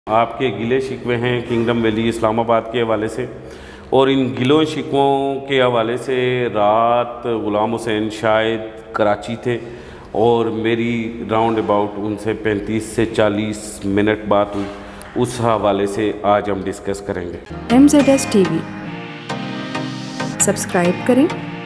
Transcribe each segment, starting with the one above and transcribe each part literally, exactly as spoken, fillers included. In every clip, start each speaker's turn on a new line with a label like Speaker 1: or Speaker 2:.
Speaker 1: आपके गिले शिकवे हैं किंगडम वैली इस्लामाबाद के हवाले से, और इन गिलों शिकवों के हवाले से रात ग़ुलाम हुसैन शायद कराची थे और मेरी राउंड अबाउट उनसे पैंतीस से चालीस मिनट बात हुई। उस हवाले से आज हम डिस्कस करेंगे।
Speaker 2: M Z S T V subscribe करें।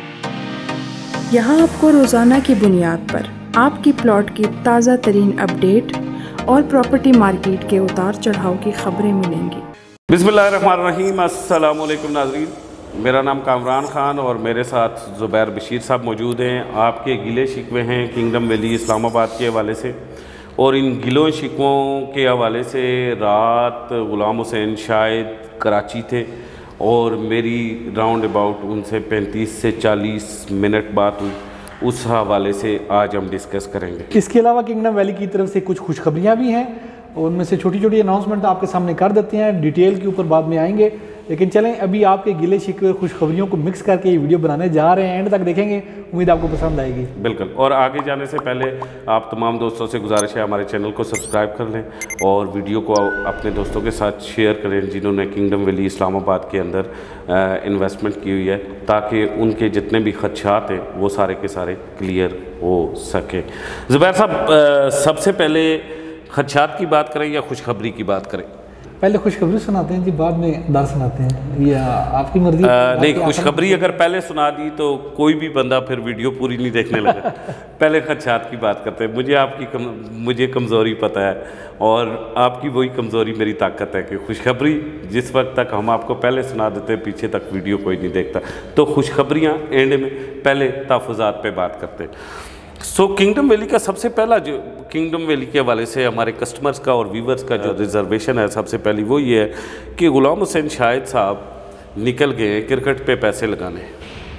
Speaker 2: यहाँ आपको रोज़ाना की बुनियाद पर आपकी प्लॉट की ताज़ा तरीन अपडेट और प्रॉपर्टी मार्केट के उतार चढ़ाव की खबरें मिलेंगी।
Speaker 1: बिस्मिल्लाहिर्रहमानिर्रहीम, अस्सलाम वालेकुम नाज़रीन, मेरा नाम कामरान ख़ान और मेरे साथ ज़ुबैर बशीर साहब मौजूद हैं। आपके गिले शिकवे हैं किंगडम वैली इस्लामाबाद के हवाले से, और इन गिलों शिकवों के हवाले से रात ग़ुलाम हुसैन शायद कराची थे और मेरी राउंड अबाउट उनसे पैंतीस से चालीस मिनट बात हुई। उस हवाले से आज हम डिस्कस करेंगे।
Speaker 3: इसके अलावा किंगडम वैली की तरफ से कुछ खुशखबरियाँ भी हैं, उनमें से छोटी छोटी अनाउंसमेंट आपके सामने कर देते हैं, डिटेल के ऊपर बाद में आएंगे। लेकिन चलें, अभी आपके गिले शिकवे खुशखबरियों को मिक्स करके ये वीडियो बनाने जा रहे हैं, एंड तक देखेंगे, उम्मीद आपको पसंद आएगी।
Speaker 1: बिल्कुल। और आगे जाने से पहले आप तमाम दोस्तों से गुजारिश है हमारे चैनल को सब्सक्राइब कर लें और वीडियो को अपने दोस्तों के साथ शेयर करें जिन्होंने किंगडम वैली इस्लामाबाद के अंदर इन्वेस्टमेंट की हुई है, ताकि उनके जितने भी खदशात हैं वो सारे के सारे क्लियर हो सके। ज़ुबैर साहब, सबसे पहले खदशात की बात करें या खुशखबरी की बात करें?
Speaker 3: पहले खुशखबरी सुनाते हैं जी, बाद में डर सुनाते हैं, या आपकी मर्जी।
Speaker 1: नहीं, खुशखबरी अगर पहले सुना दी तो कोई भी बंदा फिर वीडियो पूरी नहीं देखने लगा। पहले खदशात की बात करते हैं। मुझे आपकी कम, मुझे कमज़ोरी पता है और आपकी वही कमज़ोरी मेरी ताकत है कि खुशखबरी जिस वक्त तक हम आपको पहले सुना देते हैं पीछे तक वीडियो कोई नहीं देखता। तो खुशखबरियाँ एंड में, पहले तहफ़्फ़ुज़ात पे बात करते हैं। सो so, किंगडम वैली का सबसे पहला जो किंगडम वैली के हवाले से हमारे कस्टमर्स का और व्यूवर्स का जो रिजर्वेशन है, सबसे पहली वो ये है कि ग़ुलाम हुसैन शाहिद साहब निकल गए क्रिकेट पे पैसे लगाने,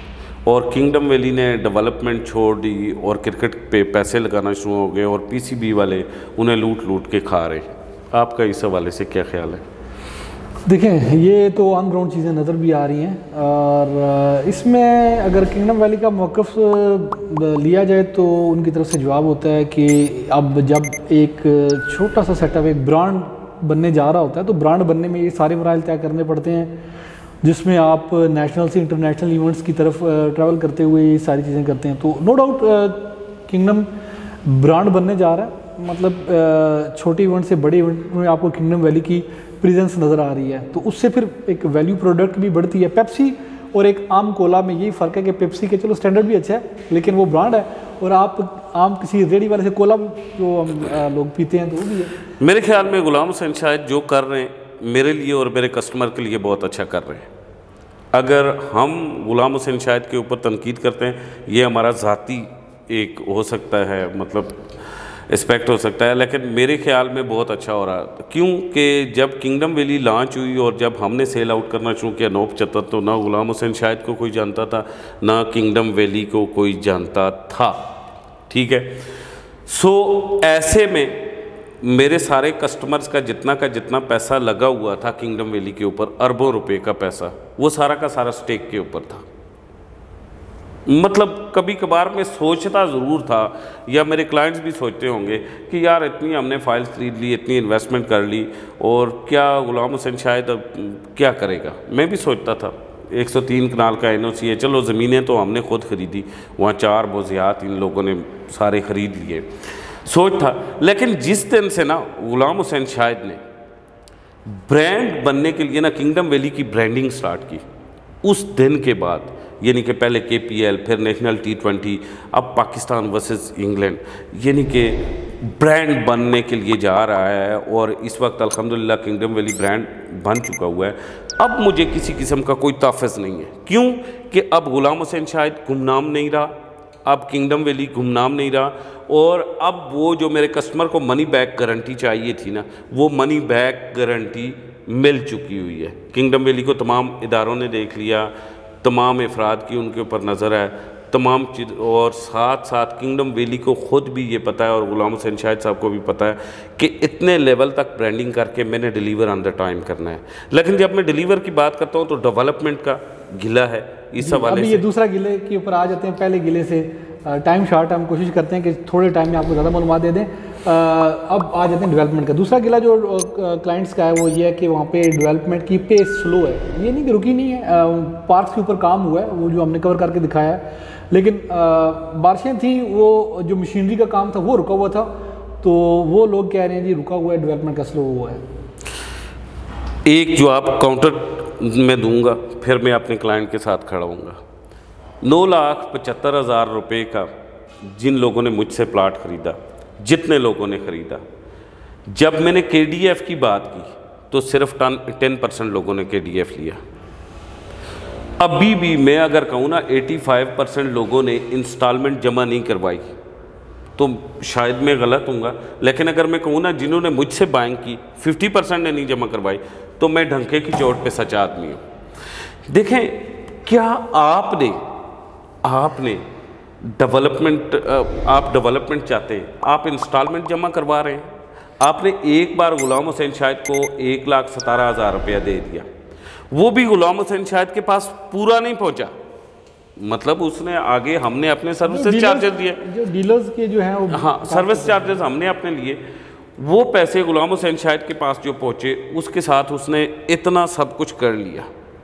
Speaker 1: और किंगडम वैली ने डेवलपमेंट छोड़ दी और क्रिकेट पे पैसे लगाना शुरू हो गए और पीसीबी वाले उन्हें लूट लूट के खा रहे। आपका इस हवाले से क्या ख्याल है?
Speaker 3: देखें, ये तो ऑन ग्राउंड चीज़ें नज़र भी आ रही हैं, और इसमें अगर किंगडम वैली का मौक़िफ़ लिया जाए तो उनकी तरफ से जवाब होता है कि अब जब एक छोटा सा सेटअप एक ब्रांड बनने जा रहा होता है तो ब्रांड बनने में ये सारे मराहल तय करने पड़ते हैं, जिसमें आप नेशनल से इंटरनेशनल इवेंट्स की तरफ ट्रैवल करते हुए ये सारी चीज़ें करते हैं। तो नो डाउट किंगडम ब्रांड बनने जा रहा है, मतलब छोटे इवेंट से बड़े इवेंट में आपको किंगडम वैली की प्रेजेंस नज़र आ रही है, तो उससे फिर एक वैल्यू प्रोडक्ट भी बढ़ती है। पेप्सी और एक आम कोला में यही फ़र्क है कि पेप्सी के चलो स्टैंडर्ड भी अच्छा है लेकिन वो ब्रांड है, और आप आम किसी रेडी वाले से कोला जो हम लोग पीते हैं तो वो भी है। मेरे
Speaker 1: ख्याल में ग़ुलाम हुसैन शायद जो कर रहे हैं मेरे लिए और मेरे कस्टमर के लिए बहुत अच्छा कर रहे हैं। अगर हम ग़ुलाम हुसैन शाहिद के ऊपर तनकीद करते हैं, ये हमारा ज़ाती एक हो सकता है, मतलब एस्पेक्ट हो सकता है, लेकिन मेरे ख्याल में बहुत अच्छा हो रहा है। क्योंकि जब किंगडम वैली लॉन्च हुई और जब हमने सेल आउट करना शुरू किया नौ पचहत्तर, तो ना ग़ुलाम हुसैन शाहिद को कोई जानता था ना किंगडम वैली को कोई जानता था, ठीक है। सो ऐसे में मेरे सारे कस्टमर्स का जितना का जितना पैसा लगा हुआ था किंगडम वैली के ऊपर, अरबों रुपए का पैसा, वो सारा का सारा स्टेक के ऊपर था। मतलब कभी कभार मैं सोचता ज़रूर था, या मेरे क्लाइंट्स भी सोचते होंगे कि यार इतनी हमने फाइल्स खरीद ली, इतनी इन्वेस्टमेंट कर ली, और क्या ग़ुलाम हुसैन शायद अब क्या करेगा। मैं भी सोचता था एक सौ तीन कनाल का एन ओ सी है, चलो ज़मीनें तो हमने ख़ुद ख़रीदी, वहाँ चार मोज़ियात इन लोगों ने सारे ख़रीद लिए, सोच था। लेकिन जिस दिन से ना ग़ुलाम हुसैन शाहिद ने ब्रांड बनने के लिए ना किंगडम वैली की ब्रांडिंग स्टार्ट की, उस दिन के बाद, यानी कि पहले के पी एल, फिर नेशनल टी ट्वेंटी, अब पाकिस्तान वर्सेस इंग्लैंड, यानी कि ब्रांड बनने के लिए जा रहा है, और इस वक्त अल्हम्दुलिल्लाह किंगडम वैली ब्रांड बन चुका हुआ है। अब मुझे किसी किस्म का कोई ताफ़ुज़ नहीं है, क्यों कि अब ग़ुलाम हुसैन शाहिद गुमनाम नहीं रहा, अब किंगडम वैली गुमनाम नहीं रहा, और अब वो जो मेरे कस्टमर को मनी बैक गारंटी चाहिए थी ना, वो मनी बैक गारंटी मिल चुकी हुई है। किंगडम वैली को तमाम इदारों ने देख लिया, तमाम अफराद की उनके ऊपर नज़र है, तमाम चीज़, और साथ साथ किंगडम वैली को ख़ुद भी ये पता है और ग़ुलाम हुसैन शाहिद साहब को भी पता है कि इतने लेवल तक ब्रांडिंग करके मैंने डिलीवर ऑन द टाइम करना है। लेकिन जब मैं डिलीवर की बात करता हूँ तो डेवलपमेंट का गिला है इस हवाले से।
Speaker 3: ये दूसरा गिले के ऊपर आ जाते हैं। पहले गिले से टाइम शॉर्ट, हम कोशिश करते हैं कि थोड़े टाइम में आपको ज़्यादा मालूमात दे दें। अब आ जाते हैं डेवलपमेंट का। दूसरा गिला जो क्लाइंट्स का है वो ये है कि वहाँ पे डेवलपमेंट की पेस स्लो है। ये नहीं कि रुकी नहीं है, पार्क्स के ऊपर काम हुआ है, वो जो हमने कवर करके दिखाया है, लेकिन बारिशें थी, वो जो मशीनरी का काम था वो रुका हुआ था। तो वो लोग कह रहे हैं जी रुका हुआ है, डेवलपमेंट का स्लो हुआ है।
Speaker 1: एक जवाब काउंटर में दूंगा, फिर मैं अपने क्लाइंट के साथ खड़ा हूँगा। नौ लाख पचहत्तर हज़ार रुपये का जिन लोगों ने मुझसे प्लाट ख़रीदा, जितने लोगों ने ख़रीदा, जब मैंने के डी एफ की बात की तो सिर्फ टन टेन परसेंट लोगों ने के डी एफ लिया। अभी भी मैं अगर कहूँ ना पचासी परसेंट लोगों ने इंस्टॉलमेंट जमा नहीं करवाई तो शायद मैं गलत हूँगा, लेकिन अगर मैं कहूँ ना जिन्होंने मुझसे बाइंग की पचास परसेंट ने नहीं जमा करवाई तो मैं ढंके की चोट पे सच्चा आदमी हूँ। देखें, क्या आपने आपने डेवलपमेंट आप डेवलपमेंट चाहते हैं, आप इंस्टॉलमेंट जमा करवा रहे हैं। आपने एक बार गुलाम हुसैन शाहिद को एक लाख सतारह हज़ार रुपया दे दिया, वो भी गुलाम हुसैन शाहिद के पास पूरा नहीं पहुंचा, मतलब उसने आगे हमने अपने सर्विस चार्जेस दिए,
Speaker 3: जो डीलर्स के जो हैं वो,
Speaker 1: हाँ सर्विस चार्जेस हमने अपने लिए, वो पैसे गुलाम हुसैन शाहिद के पास जो पहुँचे उसके साथ उसने इतना सब कुछ कर लिया।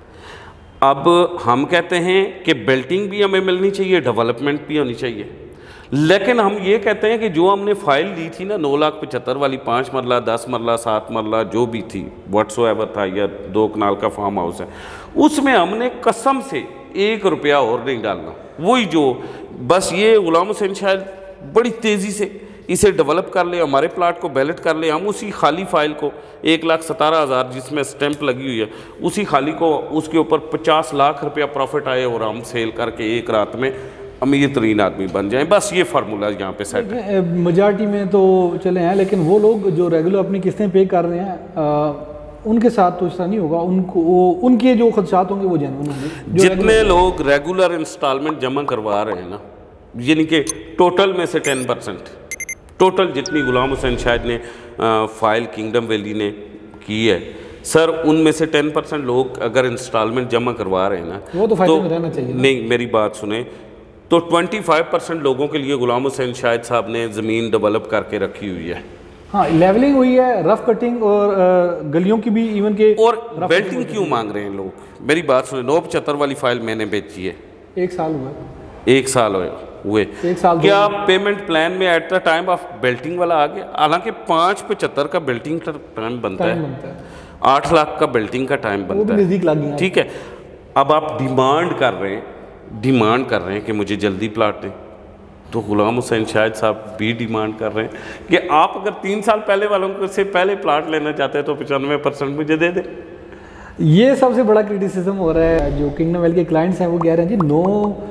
Speaker 1: अब हम कहते हैं कि बेल्टिंग भी हमें मिलनी चाहिए, डेवलपमेंट भी होनी चाहिए, लेकिन हम ये कहते हैं कि जो हमने फाइल दी थी ना नौ लाख पचहत्तर वाली, पाँच मरला, दस मरला, सात मरला जो भी थी, व्हाट्सो एवर था या दो कनाल का फार्म हाउस है, उसमें हमने कसम से एक रुपया और नहीं डालना। वही जो बस ये गुलाम हुसैन शायद बड़ी तेज़ी से इसे डेवलप कर ले, हमारे प्लाट को बैलेट कर ले, हम उसी खाली फाइल को एक लाख सतारह हज़ार जिसमें स्टैंप लगी हुई है, उसी खाली को उसके ऊपर पचास लाख रुपया प्रॉफिट आए और हम सेल करके एक रात में अमीर तरीन आदमी बन जाएं। बस ये फार्मूला यहाँ पे सेट है।
Speaker 3: मेजॉरिटी में तो चले हैं, लेकिन वो लोग जो रेगुलर अपनी किस्तें पे कर रहे हैं आ, उनके साथ तो ऐसा नहीं होगा। उनको वो उनके जो खदशात होंगे वो जेन्युइन होंगे। जितने
Speaker 1: लोग रेगुलर इंस्टॉलमेंट जमा करवा रहे हैं ना, यानी कि टोटल में से टेन परसेंट टोटल जितनी गुलाम हुसैन शाहिद ने आ, फाइल किंगडम वैली ने की है सर, उनमें से टेन परसेंट लोग अगर इंस्टॉलमेंट जमा करवा रहे हैं ना,
Speaker 3: वो तो फायदे में रहना चाहिए।
Speaker 1: नहीं, मेरी बात सुने, तो पच्चीस परसेंट लोगों के लिए गुलाम हुसैन शाहिद साहब ने ज़मीन डेवलप करके रखी हुई है।
Speaker 3: हाँ, लेवलिंग हुई है, रफ कटिंग और गलियों की भी इवन के।
Speaker 1: और बेल्टिंग क्यों मांग रहे हैं लोग? मेरी बात सुने, नौ पचहत्तर वाली फाइल मैंने बेची है,
Speaker 3: एक साल हुआ,
Speaker 1: एक साल हुए हुए
Speaker 3: एक साल
Speaker 1: क्या पेमेंट प्लान में at the time of balloting वाला आ गया? हालांकि पाँच पचहत्तर का बेल्टिंग का टाइम बनता है, आठ लाख का बेल्टिंग का टाइम बनता है, ठीक है। अब आप डिमांड कर रहे हैं डिमांड कर रहे हैं कि मुझे जल्दी प्लाट दें, तो गुलाम हुसैन शाहिद साहब भी डिमांड कर रहे हैं कि आप अगर तीन साल पहले वालों से पहले प्लाट लेना चाहते हैं तो पचानवे परसेंट मुझे दे दें।
Speaker 3: ये सबसे बड़ा क्रिटिसिज्म हो रहा है। जो किंगडम वैली के क्लाइंट्स हैं वो कह रहे हैं जी नो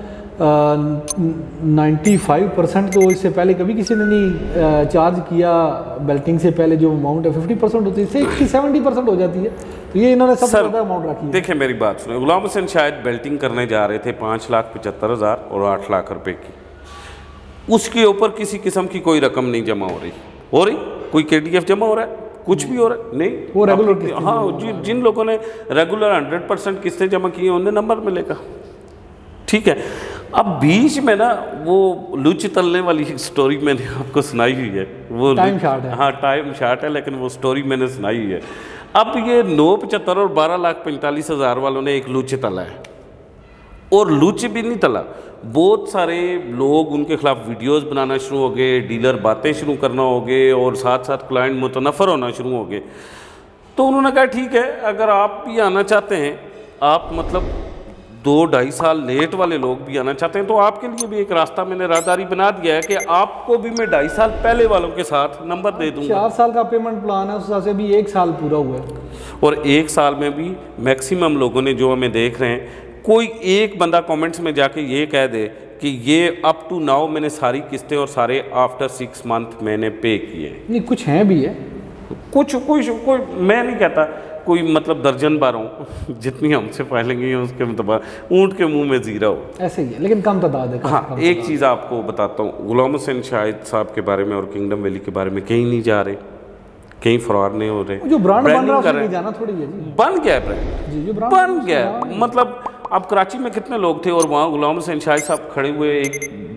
Speaker 3: नाइन्टी फाइव परसेंट तो इससे पहले कभी किसी ने नहीं चार्ज किया, बेल्टिंग से पहले जो अमाउंट है फिफ्टी परसेंट होती है, सिक्सटी सेवेंटी परसेंट हो जाती है, तो ये इन्होंने सबसे ज़्यादा अमाउंट रखी है।
Speaker 1: देखिए मेरी बात सुनिए, गुलाम हुसैन शायद बेल्टिंग करने जा रहे थे पाँच लाख पचहत्तर हज़ार और आठ लाख रुपए की, उसके ऊपर किसी किस्म की कोई रकम नहीं जमा हो रही हो रही कोई के डी एफ जमा हो रहा है, कुछ भी हो रहा है नहीं,
Speaker 3: वो रेगुलर।
Speaker 1: हाँ, जि, जिन लोगों ने रेगुलर हंड्रेड परसेंट किस्तें जमा की हैं उन्हें नंबर मिलेगा, ठीक है। अब बीच में ना वो लुच तलने वाली स्टोरी मैंने आपको सुनाई हुई है, वो
Speaker 3: टाइम शार्ट है,
Speaker 1: हाँ टाइम शार्ट है, लेकिन वो स्टोरी मैंने सुनाई हुई है। अब ये नौ पचहत्तर और बारह लाख पैंतालीस हज़ार वालों ने एक लुच तला है, और लुच भी नहीं तला, बहुत सारे लोग उनके खिलाफ वीडियोस बनाना शुरू हो गए, डीलर बातें शुरू करना हो गए, और साथ साथ क्लाइंट मुतनफ़र होना शुरू हो गए। तो उन्होंने कहा ठीक है, अगर आप भी आना चाहते हैं, आप मतलब दो ढाई साल लेट वाले लोग भी आना चाहते हैं, तो आपके लिए भी एक रास्ता मैंने राहदारी बना दिया है कि आपको भी मैं ढाई साल पहले वालों के साथ नंबर दे दूंगा।
Speaker 3: चार साल का पेमेंट प्लान है, उस हिसाब से भी एक साल पूरा हुआ है,
Speaker 1: और एक साल में भी मैक्सिमम लोगों ने जो हमें देख रहे हैं, कोई एक बंदा कमेंट्स में जाके ये कह दे कि ये अप टू नाउ मैंने सारी किस्तें और सारे आफ्टर सिक्स मंथ मैंने पे किए।
Speaker 3: नहीं, कुछ हैं भी है,
Speaker 1: कुछ कोई कोई मैं नहीं कहता कोई मतलब दर्जन बारों जितनी हमसे फाइलेंगे हैं उसके मतलब ऊँट के मुंह में जीरा हो,
Speaker 3: ऐसे ही है, लेकिन कम तादाद है।
Speaker 1: हाँ, एक चीज़ आपको बताता हूँ, गुलाम हुसैन शाहिद साहब के बारे में और किंगडम वैली के बारे में कहीं नहीं जा रहे, कहीं फरार नहीं हो रहे,
Speaker 3: जो ब्रांड बन रहा है जाना थोड़ी है जी,
Speaker 1: बन गया है ब्रांड, बन गया। मतलब अब कराची में कितने लोग थे और वहाँ गुलाम हुसैन शाहिद साहब खड़े हुए एक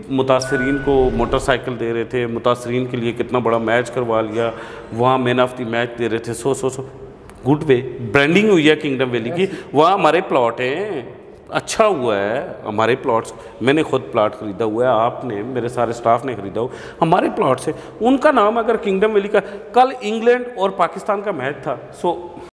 Speaker 1: मुतासरीन को मोटरसाइकिल दे रहे थे, मुतासरीन के लिए कितना बड़ा मैच करवा लिया, वहाँ मैन ऑफ द मैच दे रहे थे। सो सो सो गुड वे, ब्रांडिंग हुई है किंगडम वैली की। वहाँ हमारे प्लॉट हैं, अच्छा हुआ है हमारे प्लॉट्स। मैंने खुद प्लॉट ख़रीदा हुआ है, आपने, मेरे सारे स्टाफ ने ख़रीदा हुआ हमारे प्लॉट से। उनका नाम अगर किंगडम वैली का, कल इंग्लैंड और पाकिस्तान का मैच था, सो